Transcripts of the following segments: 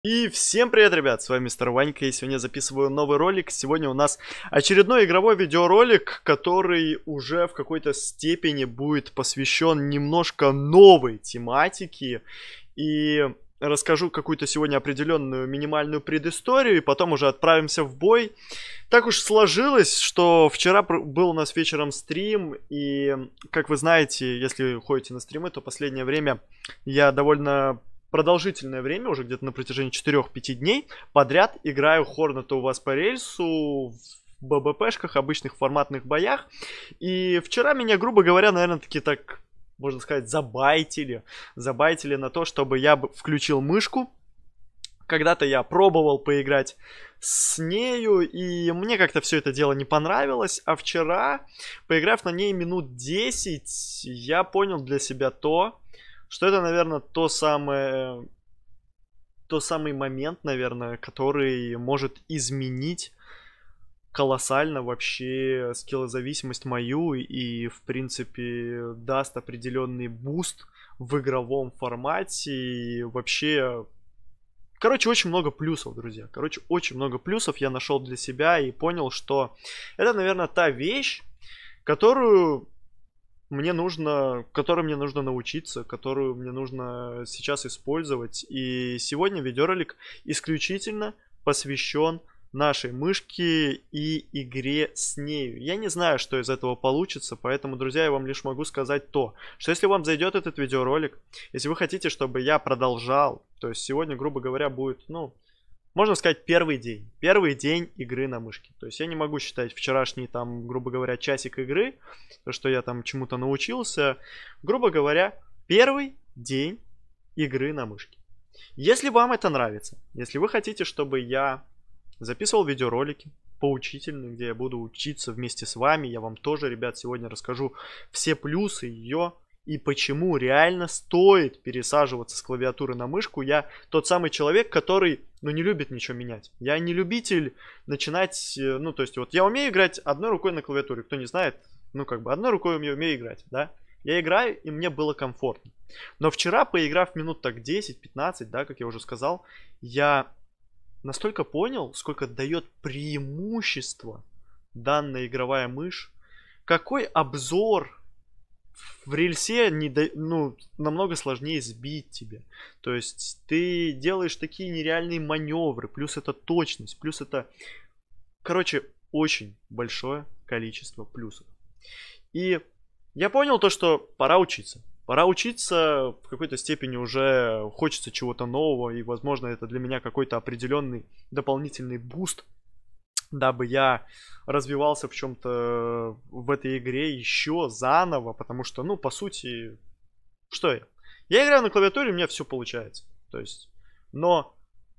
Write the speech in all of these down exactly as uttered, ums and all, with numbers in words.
И всем привет, ребят, с вами Мистер Ванька, и сегодня я записываю новый ролик. Сегодня у нас очередной игровой видеоролик, который уже в какой-то степени будет посвящен немножко новой тематике. И расскажу какую-то сегодня определенную минимальную предысторию, и потом уже отправимся в бой. Так уж сложилось, что вчера был у нас вечером стрим, и, как вы знаете, если ходите на стримы, то последнее время я довольно... продолжительное время, уже где-то на протяжении четырёх-пяти дней подряд играю Хорнета у вас по рельсу в ББПшках, обычных форматных боях. И вчера меня, грубо говоря, наверное, таки так, можно сказать, забайтили. Забайтили на то, чтобы я включил мышку. Когда-то я пробовал поиграть с нею, и мне как-то все это дело не понравилось. А вчера, поиграв на ней минут десять, я понял для себя то, что это, наверное, то самое, то самый момент, наверное, который может изменить колоссально вообще скиллозависимость мою и, в принципе, даст определенный буст в игровом формате. И вообще, короче, очень много плюсов, друзья. Короче, очень много плюсов я нашел для себя и понял, что это, наверное, та вещь, которую... мне нужно, которой мне нужно научиться, которую мне нужно сейчас использовать. И сегодня видеоролик исключительно посвящен нашей мышке и игре с нею. Я не знаю, что из этого получится, поэтому, друзья, я вам лишь могу сказать то, что если вам зайдет этот видеоролик, если вы хотите, чтобы я продолжал, то есть сегодня, грубо говоря, будет, ну... можно сказать, первый день. Первый день игры на мышке. То есть я не могу считать вчерашний, там, грубо говоря, часик игры, то, что я там чему-то научился. Грубо говоря, первый день игры на мышке. Если вам это нравится, если вы хотите, чтобы я записывал видеоролики поучительные, где я буду учиться вместе с вами, я вам тоже, ребят, сегодня расскажу все плюсы ее. И почему реально стоит пересаживаться с клавиатуры на мышку. Я тот самый человек, который, ну, не любит ничего менять. Я не любитель начинать, ну, то есть, вот я умею играть одной рукой на клавиатуре. Кто не знает, ну, как бы, одной рукой я умею играть, да. Я играю, и мне было комфортно. Но вчера, поиграв минут так десять-пятнадцать, да, как я уже сказал, я настолько понял, сколько дает преимущество данная игровая мышь. Какой обзор... в рельсе не до... ну, намного сложнее сбить тебе. То есть ты делаешь такие нереальные маневры, плюс это точность, плюс это, короче, очень большое количество плюсов. И я понял то, что пора учиться. Пора учиться, в какой-то степени уже хочется чего-то нового, и, возможно, это для меня какой-то определенный дополнительный буст, дабы я развивался в чем-то в этой игре еще заново, потому что, ну, по сути, что я? Я играю на клавиатуре, у меня все получается. То есть, но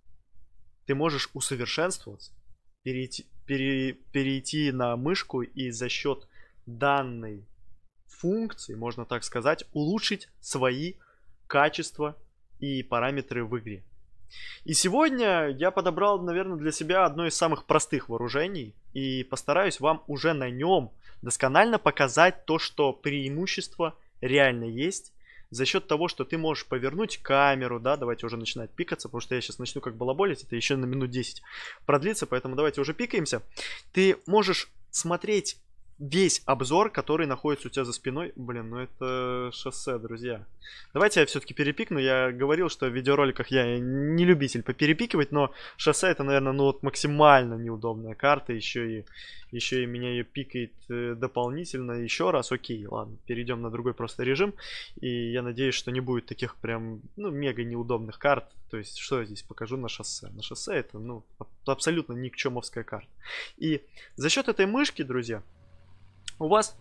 ты можешь усовершенствоваться, перейти, пере, перейти на мышку и за счет данной функции, можно так сказать, улучшить свои качества и параметры в игре. И сегодня я подобрал, наверное, для себя одно из самых простых вооружений. И постараюсь вам уже на нем досконально показать то, что преимущество реально есть. За счет того, что ты можешь повернуть камеру, да, давайте уже начинать пикаться, потому что я сейчас начну как балаболить, это еще на минут десять продлится, поэтому давайте уже пикаемся. Ты можешь смотреть весь обзор, который находится у тебя за спиной. Блин, ну это шоссе, друзья. Давайте я все-таки перепикну. Я говорил, что в видеороликах я не любитель поперепикивать, но шоссе это, наверное, ну вот максимально неудобная карта. Еще и, еще и меня ее пикает э, дополнительно еще раз. Окей, ладно, перейдем на другой просто режим. И я надеюсь, что не будет таких прям, ну, мега неудобных карт. То есть, что я здесь покажу на шоссе? На шоссе это, ну, абсолютно никчемовская карта. И за счет этой мышки, друзья, У вас,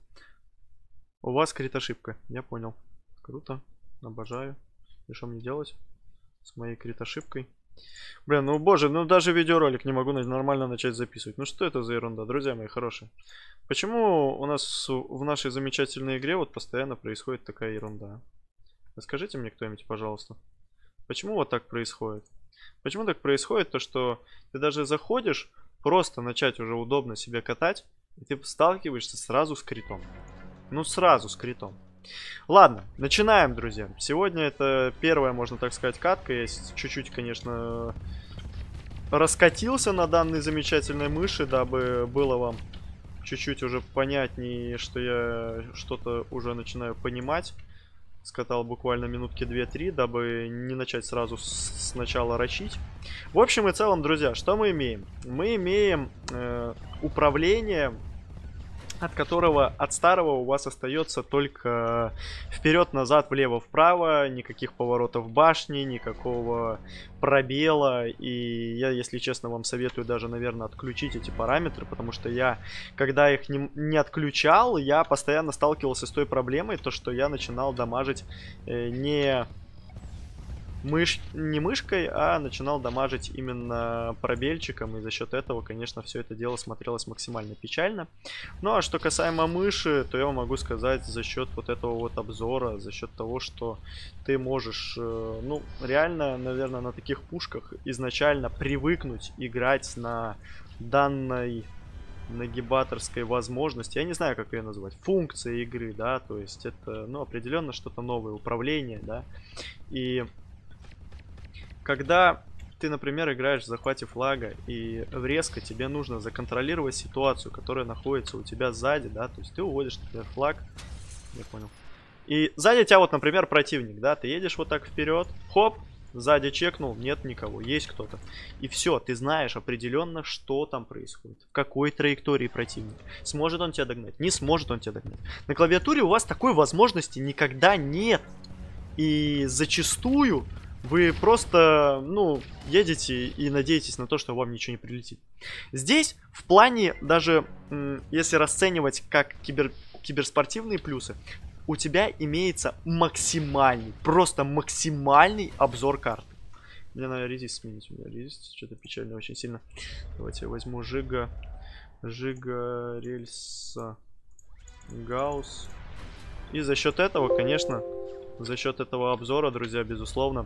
у вас крит ошибка, я понял. Круто, обожаю. И что мне делать с моей крит ошибкой? Блин, ну боже, ну даже видеоролик не могу нормально начать записывать. Ну что это за ерунда, друзья мои хорошие? Почему у нас в нашей замечательной игре вот постоянно происходит такая ерунда? Расскажите мне кто-нибудь, пожалуйста. Почему вот так происходит? Почему так происходит, то что ты даже заходишь, просто начать уже удобно себе катать, и ты сталкиваешься сразу с критом. Ну сразу с критом. Ладно, начинаем, друзья. Сегодня это первая, можно так сказать, катка. Я чуть-чуть, конечно, раскатился на данной замечательной мыши, дабы было вам чуть-чуть уже понятнее, что я что-то уже начинаю понимать. Скатал буквально минутки две-три, дабы не начать сразу с сначала рачить. В общем и целом, друзья, что мы имеем? Мы имеем э, управление, от которого, от старого у вас остается только вперед-назад, влево-вправо, никаких поворотов башни, никакого пробела. И я, если честно, вам советую даже, наверное, отключить эти параметры, потому что я, когда их не, не отключал, я постоянно сталкивался с той проблемой, то что я начинал дамажить э, не... Мыш... не мышкой, а начинал дамажить именно пробельчиком. И за счет этого, конечно, все это дело смотрелось максимально печально. Ну а что касаемо мыши, то я вам могу сказать за счет вот этого вот обзора, за счет того, что ты можешь, э, ну, реально, наверное, на таких пушках изначально привыкнуть играть на данной нагибаторской возможности. Я не знаю, как ее назвать. Функция игры, да, то есть это, ну, определенно что-то новое, управление, да. И когда ты, например, играешь в захвате флага и в резко тебе нужно законтролировать ситуацию, которая находится у тебя сзади, да, то есть ты уводишь, например, флаг, я понял, и сзади тебя вот, например, противник, да, ты едешь вот так вперед, хоп, сзади чекнул, нет никого, есть кто-то, и все, ты знаешь определенно, что там происходит, в какой траектории противник, сможет он тебя догнать, не сможет он тебя догнать. На клавиатуре у вас такой возможности никогда нет, и зачастую вы просто, ну, едете и надеетесь на то, что вам ничего не прилетит. Здесь в плане, даже если расценивать как кибер, киберспортивные плюсы, у тебя имеется максимальный, просто максимальный обзор карты. Мне надо резист сменить, у меня резист что-то печально очень сильно. Давайте я возьму Жига, Жига, рельса, Гаусс. И за счет этого, конечно, за счет этого обзора, друзья, безусловно,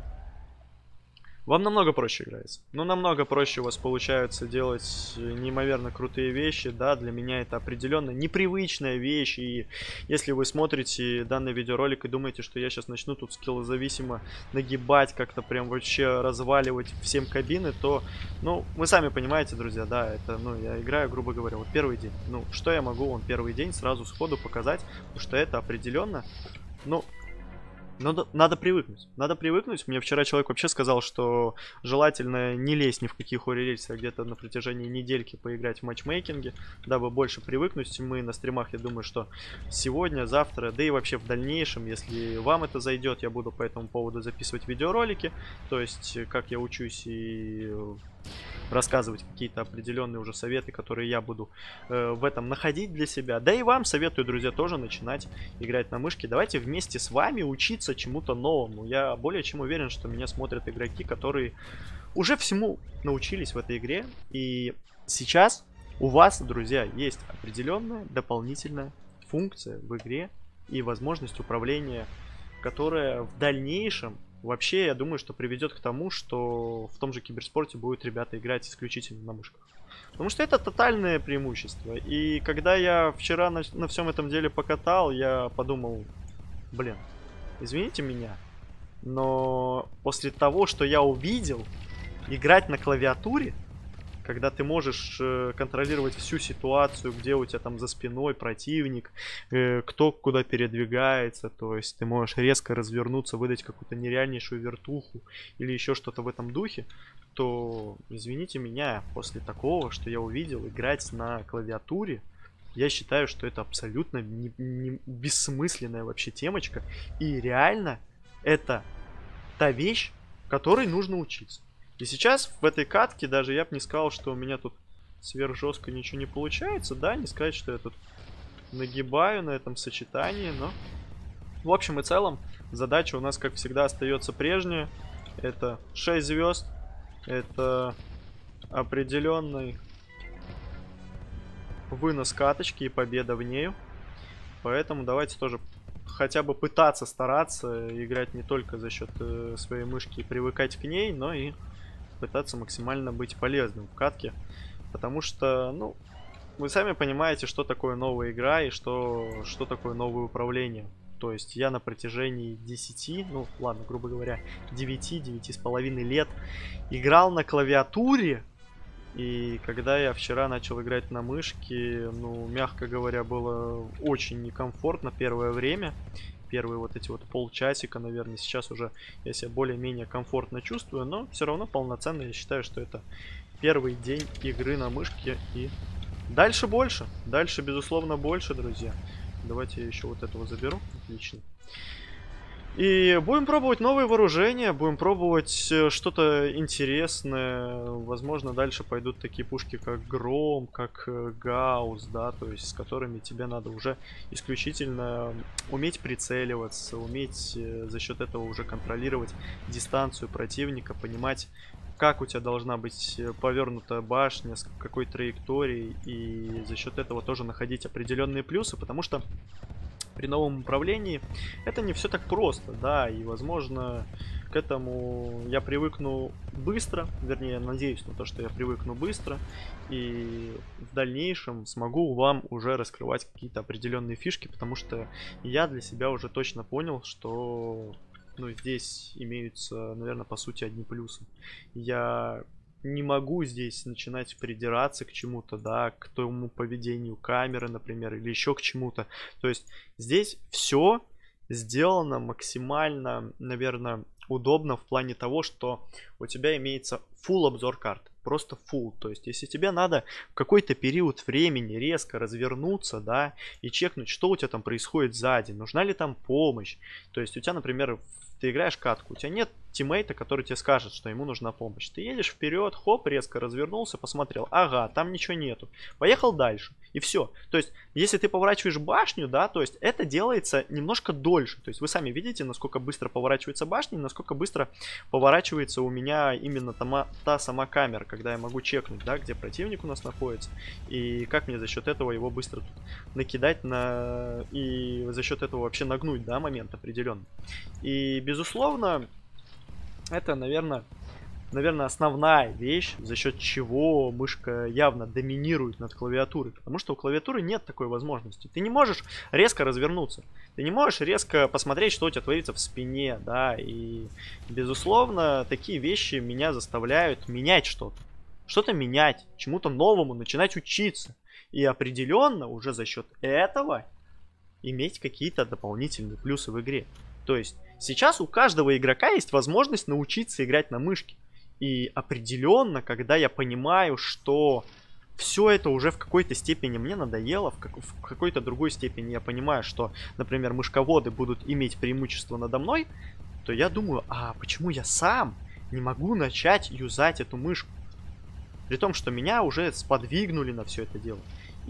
вам намного проще играется. Ну, намного проще у вас получается делать неимоверно крутые вещи. Да, для меня это определенно непривычная вещь. И если вы смотрите данный видеоролик и думаете, что я сейчас начну тут скиллозависимо нагибать, как-то прям вообще разваливать всем кабины, то, ну, вы сами понимаете, друзья, да, это, ну, я играю, грубо говоря, вот первый день. Ну, что я могу вам первый день сразу сходу показать, потому что это определенно, ну... Надо, надо привыкнуть. Надо привыкнуть. Мне вчера человек вообще сказал, что желательно не лезть ни в какие хоррорельсы, а где-то на протяжении недельки поиграть в матчмейкинге, дабы больше привыкнуть. Мы на стримах, я думаю, что сегодня, завтра, да и вообще в дальнейшем, если вам это зайдет, я буду по этому поводу записывать видеоролики. То есть, как я учусь и рассказывать какие-то определенные уже советы, которые я буду э, в этом находить для себя. Да и вам советую, друзья, тоже начинать играть на мышке. Давайте вместе с вами учиться чему-то новому. Я более чем уверен, что меня смотрят игроки, которые уже всему научились в этой игре. И сейчас у вас, друзья, есть определенная дополнительная функция в игре и возможность управления, которая в дальнейшем вообще, я думаю, что приведет к тому, что в том же киберспорте будут ребята играть исключительно на мышках. Потому что это тотальное преимущество. И когда я вчера на, на всем этом деле покатал, я подумал, блин, извините меня, но после того, что я увидел, играть на клавиатуре, когда ты можешь э, контролировать всю ситуацию, где у тебя там за спиной противник, э, кто куда передвигается, то есть ты можешь резко развернуться, выдать какую-то нереальнейшую вертуху или еще что-то в этом духе, то, извините меня, после такого, что я увидел, играть на клавиатуре, я считаю, что это абсолютно не, не бессмысленная вообще темочка, и реально это та вещь, которой нужно учиться. И сейчас в этой катке даже я бы не сказал, что у меня тут сверх жестко ничего не получается. Да, не сказать, что я тут нагибаю на этом сочетании, но в общем и целом задача у нас, как всегда, остается прежняя. Это шесть звезд. Это определенный вынос каточки и победа в нею. Поэтому давайте тоже хотя бы пытаться стараться играть не только за счет э, своей мышки и привыкать к ней, но и пытаться максимально быть полезным в катке. Потому что, ну, вы сами понимаете, что такое новая игра и что, что такое новое управление. То есть я на протяжении десяти, ну ладно, грубо говоря, девяти, девяти с половиной лет играл на клавиатуре. И когда я вчера начал играть на мышке, ну, мягко говоря, было очень некомфортно первое время. Первые вот эти вот полчасика, наверное, сейчас уже я себя более-менее комфортно чувствую. Но все равно полноценно я считаю, что это первый день игры на мышке. И дальше больше. Дальше, безусловно, больше, друзья. Давайте я еще вот этого заберу. Отлично. И будем пробовать новые вооружения, будем пробовать что-то интересное. Возможно, дальше пойдут такие пушки, как Гром, как Гаусс, да, то есть с которыми тебе надо уже исключительно уметь прицеливаться, уметь за счет этого уже контролировать дистанцию противника, понимать, как у тебя должна быть повернута башня, с какой траекторией, и за счет этого тоже находить определенные плюсы, потому что при новом управлении это не все так просто, да, и, возможно, к этому я привыкну быстро, вернее, надеюсь на то, что я привыкну быстро, и в дальнейшем смогу вам уже раскрывать какие-то определенные фишки, потому что я для себя уже точно понял, что, ну, здесь имеются, наверное, по сути, одни плюсы. Я не могу здесь начинать придираться к чему-то, да, к тому поведению камеры, например, или еще к чему-то. То есть здесь все сделано максимально, наверное, удобно в плане того, что у тебя имеется full обзор карты. Просто full. То есть если тебе надо в какой-то период времени резко развернуться, да, и чекнуть, что у тебя там происходит сзади, нужна ли там помощь. То есть у тебя, например, ты играешь катку, у тебя нет тиммейта, который тебе скажет, что ему нужна помощь. Ты едешь вперед, хоп, резко развернулся, посмотрел, ага, там ничего нету. Поехал дальше. И все. То есть, если ты поворачиваешь башню, да, то есть это делается немножко дольше. То есть вы сами видите, насколько быстро поворачивается башня, насколько быстро поворачивается у меня именно та, та сама камера, когда я могу чекнуть, да, где противник у нас находится. И как мне за счет этого его быстро тут накидать на... и за счет этого вообще нагнуть, да, момент определенный. И, безусловно, это, наверное, наверное, основная вещь, за счет чего мышка явно доминирует над клавиатурой. Потому что у клавиатуры нет такой возможности. Ты не можешь резко развернуться. Ты не можешь резко посмотреть, что у тебя творится в спине, да. И, безусловно, такие вещи меня заставляют менять что-то. Что-то менять, чему-то новому, начинать учиться. И определенно уже за счет этого иметь какие-то дополнительные плюсы в игре. То есть сейчас у каждого игрока есть возможность научиться играть на мышке. И определенно, когда я понимаю, что все это уже в какой-то степени мне надоело, в, как в какой-то другой степени я понимаю, что, например, мышководы будут иметь преимущество надо мной, то я думаю, а почему я сам не могу начать юзать эту мышку? При том, что меня уже сподвигнули на все это дело.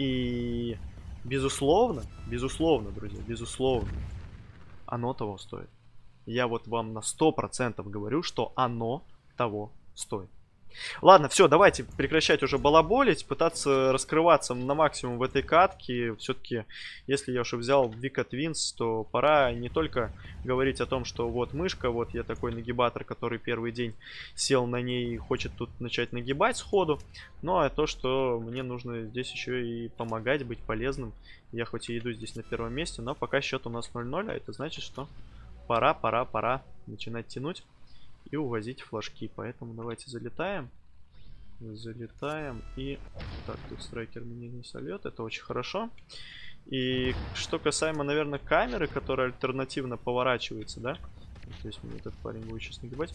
И безусловно, безусловно, друзья, безусловно, оно того стоит. Я вот вам на сто процентов говорю, что оно того стоит. Ладно, все, давайте прекращать уже балаболить, пытаться раскрываться на максимум в этой катке. Все-таки, если я уже взял Вика Твинс, то пора не только говорить о том, что вот мышка, вот я такой нагибатор, который первый день сел на ней и хочет тут начать нагибать сходу, но и то, что мне нужно здесь еще и помогать, быть полезным. Я хоть и иду здесь на первом месте, но пока счет у нас ноль ноль, а это значит, что пора, пора, пора начинать тянуть и увозить флажки. Поэтому давайте залетаем. Залетаем и... Так, тут страйкер меня не сольет. Это очень хорошо. И что касаемо, наверное, камеры, которая альтернативно поворачивается, да? То есть мне этот парень будет сейчас нагибать.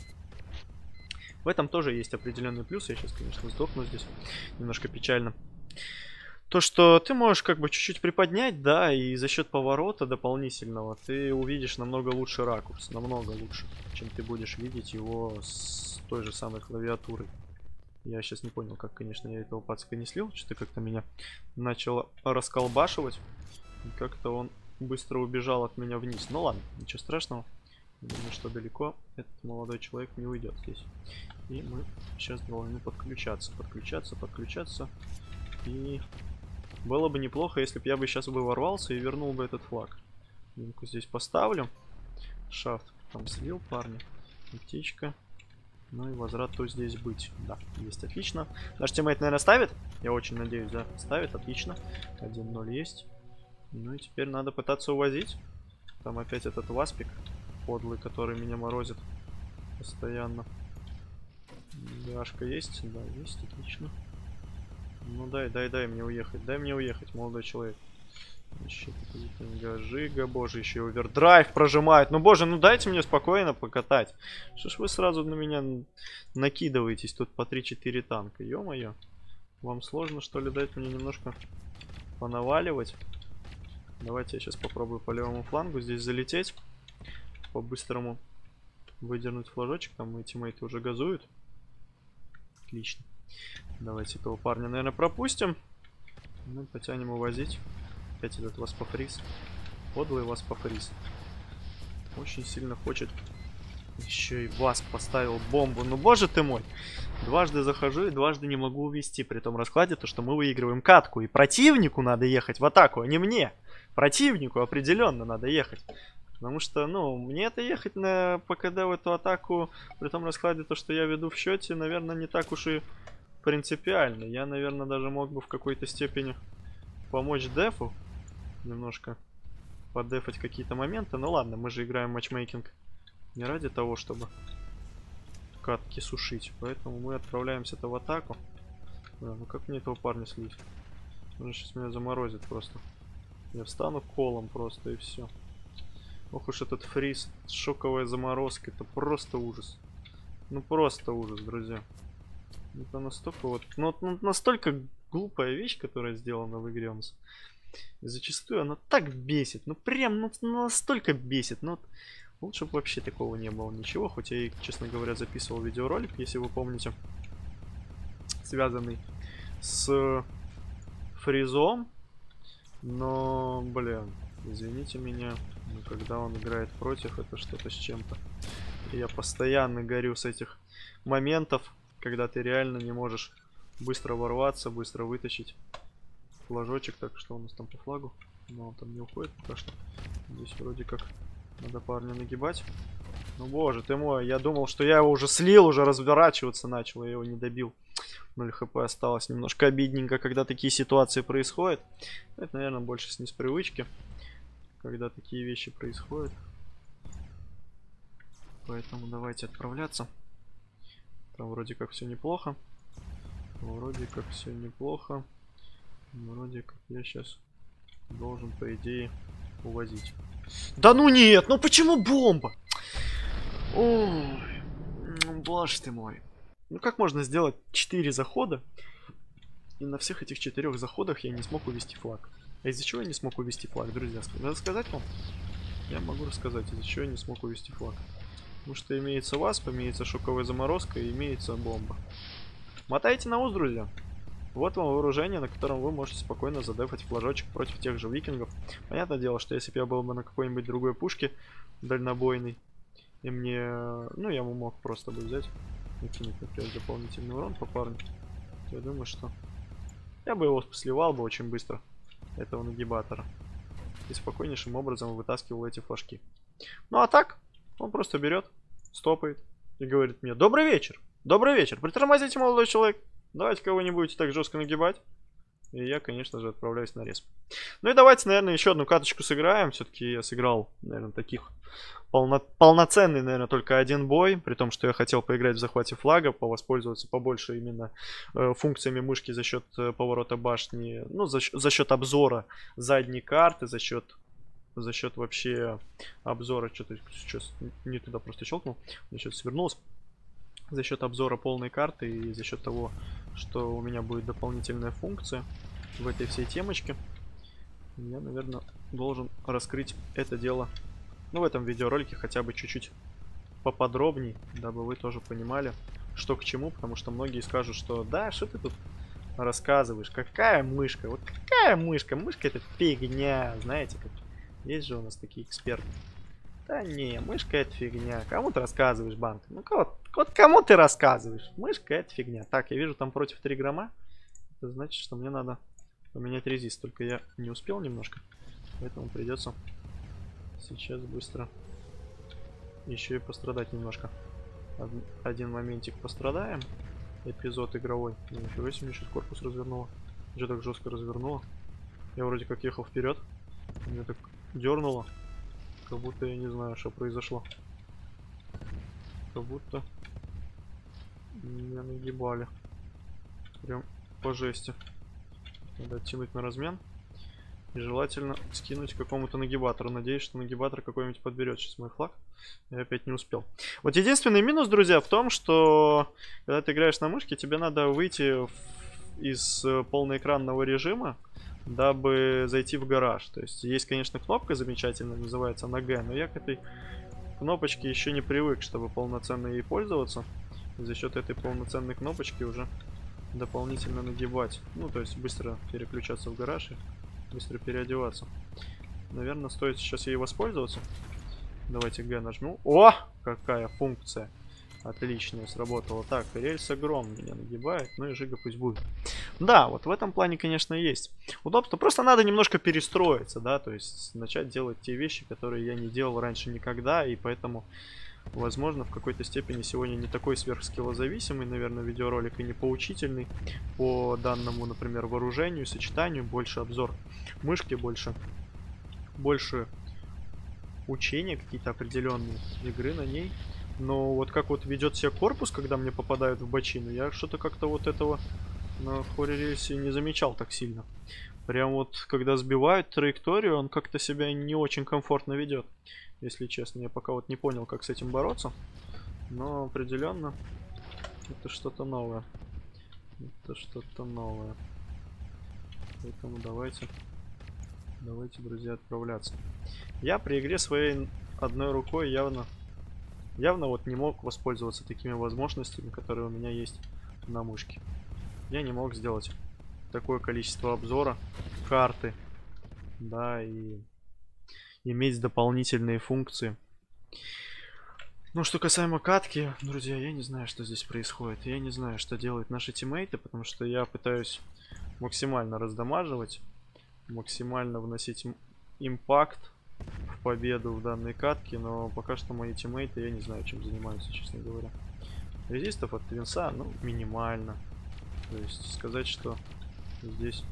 В этом тоже есть определенный плюс. Я сейчас, конечно, сдохну здесь. Немножко печально. То, что ты можешь как бы чуть-чуть приподнять, да, и за счет поворота дополнительного ты увидишь намного лучше ракурс, намного лучше, чем ты будешь видеть его с той же самой клавиатурой. Я сейчас не понял, как, конечно, я этого пацака не слил, что-то как-то меня начало расколбашивать, и как-то он быстро убежал от меня вниз. Ну ладно, ничего страшного, думаю, что далеко этот молодой человек не уйдет здесь. И мы сейчас должны подключаться, подключаться, подключаться, и... Было бы неплохо, если бы я бы сейчас бы ворвался и вернул бы этот флаг. Ну-ка здесь поставлю. Шафт там слил парня. Птичка. Ну и возврат то здесь быть. Да, есть, отлично. Наш тиммейт, наверное, ставит? Я очень надеюсь, да. Ставит, отлично. один ноль есть. Ну и теперь надо пытаться увозить. Там опять этот васпик подлый, который меня морозит постоянно. Яшка есть? Да, есть, отлично. Ну дай, дай, дай мне уехать. Дай мне уехать, молодой человек. Еще какие-то жига, боже, еще овердрайв прожимает. Ну боже, ну дайте мне спокойно покатать. Что ж вы сразу на меня накидываетесь? Тут по три-четыре танка. Ё-моё. Вам сложно, что ли, дать мне немножко понаваливать? Давайте я сейчас попробую по левому флангу здесь залететь. По-быстрому выдернуть флажочек. Там мои тиммейты уже газуют. Отлично. Давайте этого парня, наверное, пропустим. Ну, потянем увозить. Опять этот васпофриз. Подлый васпофриз. Очень сильно хочет. Еще и васп поставил бомбу. Ну, боже ты мой. Дважды захожу и дважды не могу увести. При том раскладе то, что мы выигрываем катку. И противнику надо ехать в атаку, а не мне. Противнику определенно надо ехать. Потому что, ну, мне это ехать на ПКД в эту атаку, при том раскладе то, что я веду в счете, наверное, не так уж и принципиально. Я, наверное, даже мог бы в какой-то степени помочь дефу. Немножко поддефать какие-то моменты. Ну ладно, мы же играем матчмейкинг не ради того, чтобы катки сушить. Поэтому мы отправляемся-то в атаку. Да, ну как мне этого парня слить? Он сейчас меня заморозит просто. Я встану колом просто и все. Ох уж этот фриз, шоковая заморозка, это просто ужас. Ну просто ужас, друзья. Это настолько вот, ну, ну настолько глупая вещь, которая сделана в игре у нас. И зачастую она так бесит, ну прям ну, настолько бесит. Ну лучше бы вообще такого не было ничего, хоть я и, честно говоря, записывал видеоролик, если вы помните, связанный с фризом. Но, блин, извините меня, но когда он играет против, это что-то с чем-то. И я постоянно горю с этих моментов, когда ты реально не можешь быстро ворваться, быстро вытащить флажочек. Так, что у нас там по флагу? Но он там не уходит пока что. Здесь вроде как надо парня нагибать. Ну боже ты мой, я думал, что я его уже слил, уже разворачиваться начал, я его не добил. ноль хп осталось. Немножко обидненько, когда такие ситуации происходят. Это, наверное, больше с непривычки, когда такие вещи происходят. Поэтому давайте отправляться. Там вроде как все неплохо. Вроде как все неплохо. Вроде как я сейчас должен, по идее, увозить. Да ну нет, ну почему бомба? Ой, боже ты мой. Ну как можно сделать четыре захода, и на всех этих четырех заходах я не смог увести флаг? А из-за чего я не смог увести флаг, друзья? Надо сказать вам? Я могу рассказать, из-за чего я не смог увести флаг. Потому что имеется васп, имеется шоковая заморозка и имеется бомба. Мотайте на ус, друзья. Вот вам вооружение, на котором вы можете спокойно задефать флажочек против тех же викингов. Понятное дело, что если бы я был бы на какой-нибудь другой пушке дальнобойной, и мне... Ну, я мог просто бы взять и кинуть, например, дополнительный урон по парню. Я думаю, что я бы его сливал бы очень быстро, этого нагибатора. И спокойнейшим образом вытаскивал эти флажки. Ну, а так, он просто берет, стопает и говорит мне: добрый вечер, добрый вечер, притормозите, молодой человек. Давайте-ка вы не будете так жестко нагибать. И я, конечно же, отправляюсь на респ. Ну и давайте, наверное, еще одну каточку сыграем. Все-таки я сыграл, наверное, таких полно... полноценный, наверное, только один бой. При том, что я хотел поиграть в захвате флага, повоспользоваться побольше именно э, функциями мышки за счет э, поворота башни. Ну, за, за счет обзора задней карты, за счет... За счет вообще обзора... Что-то сейчас не туда просто щелкнул. Я сейчас свернулся. За счет обзора полной карты и за счет того, что у меня будет дополнительная функция в этой всей темочке, я, наверное, должен раскрыть это дело, ну, в этом видеоролике хотя бы чуть-чуть поподробней, дабы вы тоже понимали, что к чему, потому что многие скажут, что да, что ты тут рассказываешь, какая мышка, вот какая мышка, мышка это фигня, знаете, как есть же у нас такие эксперты. Да не, мышка это фигня. Кому ты рассказываешь, банк? Ну вот, вот кому ты рассказываешь? Мышка это фигня. Так, я вижу там против три грамма. Это значит, что мне надо поменять резист. Только я не успел немножко. Поэтому придется сейчас быстро еще и пострадать немножко. Один моментик пострадаем. Эпизод игровой. Ничего себе, мне сейчас корпус развернуло. Что так жестко развернуло? Я вроде как ехал вперед. Меня так дернуло. Как будто я не знаю, что произошло. Как будто меня нагибали. Прям по жести. Надо оттянуть на размен. И желательно скинуть какому-то нагибатору. Надеюсь, что нагибатор какой-нибудь подберет сейчас мой флаг. Я опять не успел. Вот единственный минус, друзья, в том, что когда ты играешь на мышке, тебе надо выйти в... из полноэкранного режима, дабы зайти в гараж. То есть есть, конечно, кнопка замечательная, называется на Г, но я к этой кнопочке еще не привык, чтобы полноценно ей пользоваться. И за счет этой полноценной кнопочки уже дополнительно нагибать. Ну, то есть быстро переключаться в гараж и быстро переодеваться. Наверное, стоит сейчас ей воспользоваться. Давайте Г нажму. О! Какая функция! Отлично, сработало. Так, рельса гром меня нагибает, ну и Жига пусть будет. Да, вот в этом плане, конечно, есть удобство. Просто надо немножко перестроиться, да, то есть начать делать те вещи, которые я не делал раньше никогда, и поэтому, возможно, в какой-то степени сегодня не такой сверхскиллозависимый, наверное, видеоролик и не поучительный по данному, например, вооружению, сочетанию, больше обзор мышки, больше, больше учения, какие-то определенные игры на ней. Но вот как вот ведет себя корпус, когда мне попадают в бочину, я что-то как-то вот этого на хоре рельсе не замечал так сильно. Прям вот, когда сбивают траекторию, он как-то себя не очень комфортно ведет. Если честно, я пока вот не понял, как с этим бороться. Но определенно это что-то новое. Это что-то новое. Поэтому давайте, давайте, друзья, отправляться. Я при игре своей одной рукой явно... Явно вот не мог воспользоваться такими возможностями, которые у меня есть на мышке. Я не мог сделать такое количество обзора, карты, да, и иметь дополнительные функции. Ну, что касаемо катки, друзья, я не знаю, что здесь происходит. Я не знаю, что делают наши тиммейты, потому что я пытаюсь максимально раздамаживать, максимально вносить импакт в победу в данной катке, но пока что мои тиммейты, я не знаю, чем занимаются, честно говоря. Резистов от Твинса, ну, минимально. То есть сказать, что здесь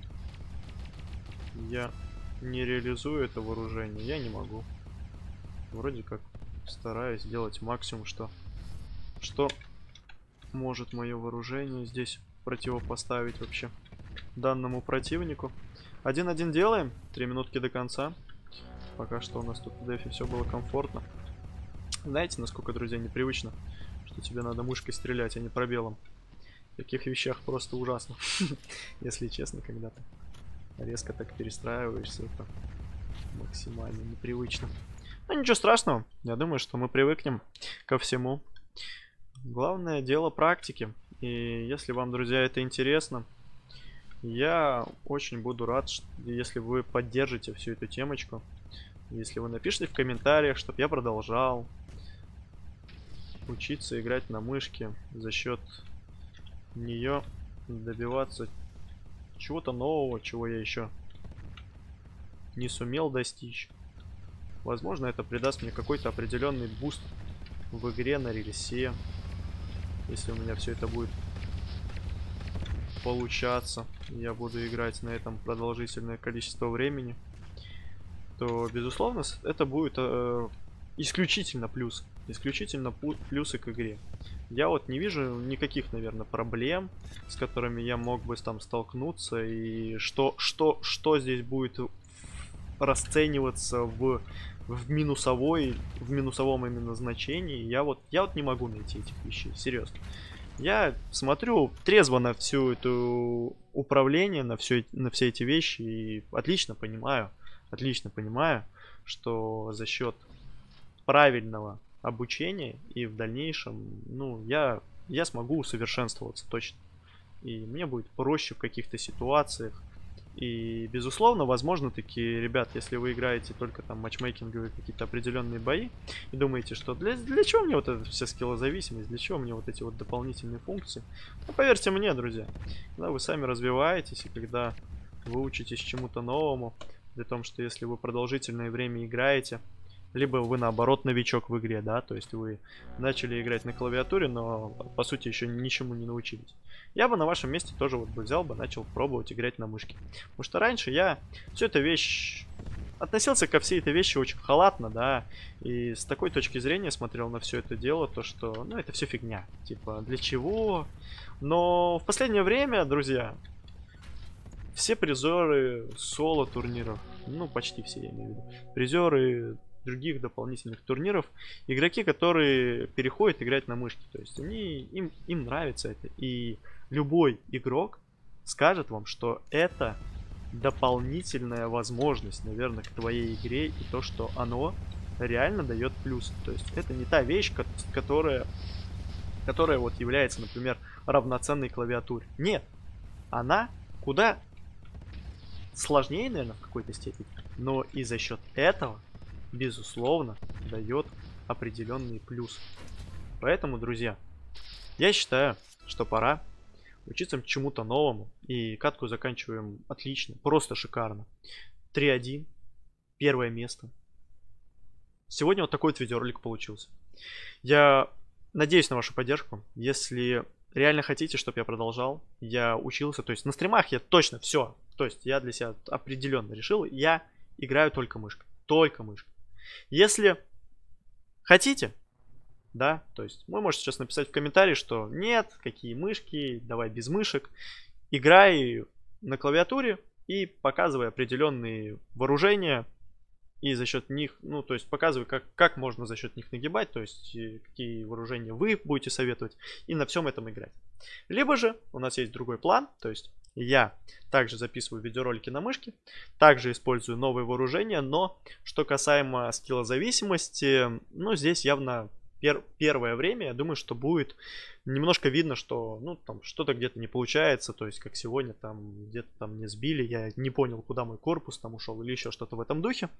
я не реализую это вооружение, я не могу. Вроде как стараюсь делать максимум, что, что может мое вооружение здесь противопоставить вообще данному противнику. один-один делаем, три минутки до конца. Пока что у нас тут в дефе все было комфортно. Знаете, насколько, друзья, непривычно, что тебе надо мышкой стрелять, а не пробелом. В таких вещах просто ужасно. Если честно, когда ты резко так перестраиваешься, это максимально непривычно. Но ничего страшного. Я думаю, что мы привыкнем ко всему. Главное дело практики. И если вам, друзья, это интересно, я очень буду рад, если вы поддержите всю эту темочку. Если вы напишите в комментариях, чтобы я продолжал учиться играть на мышке, за счет нее добиваться чего-то нового, чего я еще не сумел достичь. Возможно, это придаст мне какой-то определенный буст в игре на рельсе, если у меня все это будет получаться, я буду играть на этом продолжительное количество времени, то, безусловно, это будет э, исключительно плюс. Исключительно плюсы к игре. Я вот не вижу никаких, наверное, проблем, с которыми я мог бы там столкнуться. И что, что, что здесь будет расцениваться в, в минусовой, в минусовом именно значении. Я вот, я вот не могу найти этих вещей, серьезно. Я смотрю трезво на всю эту управление, на, все, на все эти вещи и отлично понимаю, отлично понимаю, что за счет правильного обучения и в дальнейшем, ну, я, я смогу усовершенствоваться точно. И мне будет проще в каких-то ситуациях. И, безусловно, возможно, такие, ребят, если вы играете только там матчмейкинговые какие-то определенные бои и думаете, что для, для чего мне вот эта вся скиллозависимость, для чего мне вот эти вот дополнительные функции, ну, поверьте мне, друзья, когда вы сами развиваетесь и когда вы учитесь чему-то новому, при том, что если вы продолжительное время играете, либо вы, наоборот, новичок в игре, да, то есть вы начали играть на клавиатуре, но, по сути, еще ничему не научились. Я бы на вашем месте тоже вот бы взял бы, начал пробовать играть на мышке. Потому что раньше я всю эту вещь относился ко всей этой вещи очень халатно, да, и с такой точки зрения смотрел на все это дело, то что, ну, это все фигня, типа, для чего? Но в последнее время, друзья, все призеры соло-турниров, ну, почти все, я имею в виду, призеры других дополнительных турниров, игроки, которые переходят играть на мышке, то есть они, им, им нравится это, и любой игрок скажет вам, что это дополнительная возможность, наверное, к твоей игре, и то, что оно реально дает плюс. То есть это не та вещь, которая, которая вот является, например, равноценной клавиатуре. Нет, она куда сложнее, наверное, в какой-то степени, но и за счет этого, безусловно, дает определенный плюс. Поэтому, друзья, я считаю, что пора учиться чему-то новому. И катку заканчиваем отлично, просто шикарно. три один, первое место. Сегодня вот такой вот видеоролик получился. Я надеюсь на вашу поддержку. Если реально хотите, чтобы я продолжал, я учился, то есть на стримах я точно все, то есть я для себя определенно решил, я играю только мышкой, только мышкой. Если хотите, да, то есть вы можете сейчас написать в комментарии, что нет, какие мышки, давай без мышек. Играй на клавиатуре и показывай определенные вооружения. И за счет них, ну, то есть показывай, как, как можно за счет них нагибать, то есть какие вооружения вы будете советовать. И на всем этом играть. Либо же у нас есть другой план, то есть я также записываю видеоролики на мышке, также использую новые вооружения, но что касаемо скиллозависимости, ну, здесь явно... Пер первое время, я думаю, что будет немножко видно, что, ну, там что-то где-то не получается, то есть как сегодня там где-то там не сбили, я не понял, куда мой корпус там ушел или еще что-то в этом духе.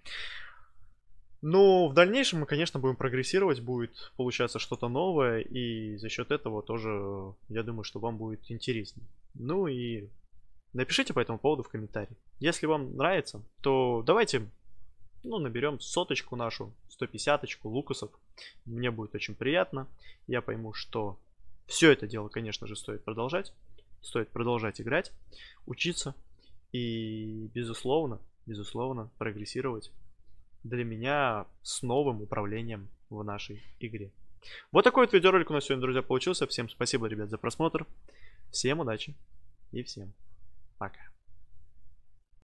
Но в дальнейшем мы, конечно, будем прогрессировать, будет получаться что-то новое, и за счет этого тоже, я думаю, что вам будет интереснее. Ну и напишите по этому поводу в комментарии. Если вам нравится, то давайте... Ну, наберем соточку нашу, сто пятидесяточку лукасов. Мне будет очень приятно. Я пойму, что все это дело, конечно же, стоит продолжать. Стоит продолжать играть, учиться и, безусловно, безусловно, прогрессировать для меня с новым управлением в нашей игре. Вот такой вот видеоролик у нас сегодня, друзья, получился. Всем спасибо, ребят, за просмотр. Всем удачи и всем пока.